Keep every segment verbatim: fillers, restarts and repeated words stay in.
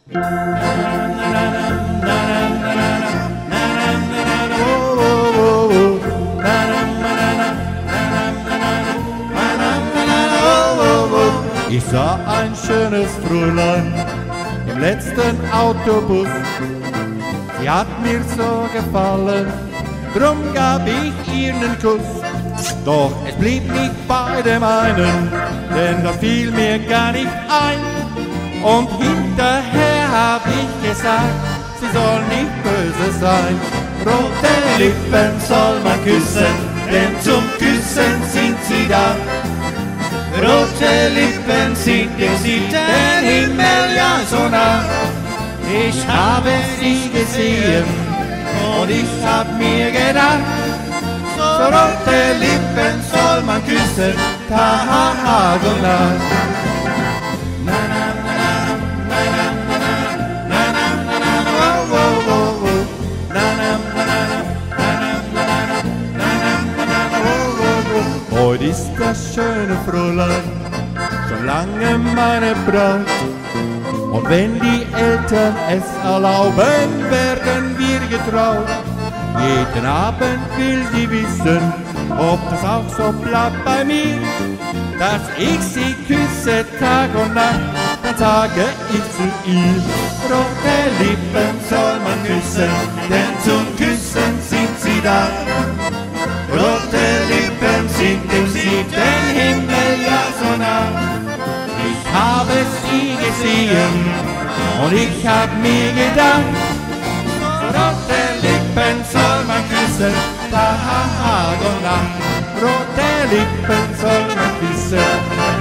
Ich sah ein schönes Fräulein im letzten Autobus. Sie hat mir so gefallen, drum gab ich ihr einen Kuss. Doch es blieb nicht bei dem einen, denn das fiel mir gar nicht ein. Und hinterher hab ich gesagt, sie soll nicht böse sein. Rote Lippen soll man küssen, denn zum Küssen sind sie da. Rote Lippen sind dem siebten Himmel ja so nah. Ich habe sie gesehen und ich hab mir gedacht, so rote Lippen soll man küssen, Tag und Nacht. Na, na, na, na, na, na, na, na, na, na, oh, oh, oh, oh. Na, na, na, na, na, na, na, na, oh, oh, oh. Heute ist das schöne Fräulein schon lange meine Braut. Und wenn die Eltern es erlauben, werden wir getraut. Jeden Abend will sie wissen, ob das auch so bleibt bei mir, dass ich sie küsse Tag und Nacht, dann sage ich zu ihr, rote Lippen soll man küssen, denn zum Küssen sind sie da. Rote Lippen sind dem siebten Himmel ja so nah. Ich habe sie gesehen und ich hab mir gedacht, rote Lippen soll man küssen, Tag und Nacht. Rote Lippen soll man küssen.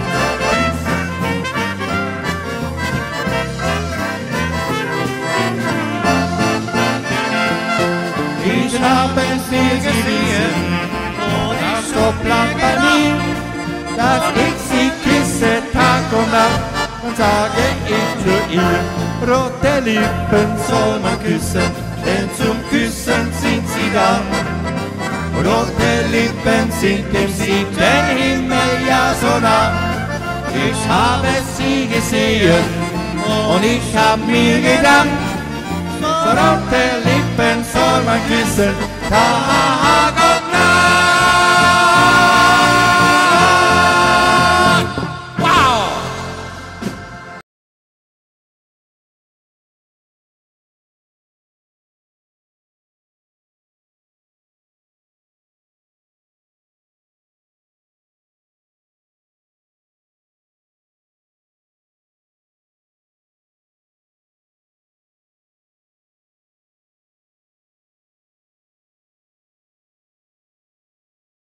Ich habe sie gesehen und ich so bleibt bei mir, dass ich sie küsse Tag und Nacht, und sage ich zu ihr, rote Lippen soll man küssen, denn zum Küssen sind sie da. Rote Lippen sind dem siebten Himmel ja so nah. Ich habe sie gesehen und ich hab mir gedacht, so rote Lippen soll man küssen, Tag und Nacht.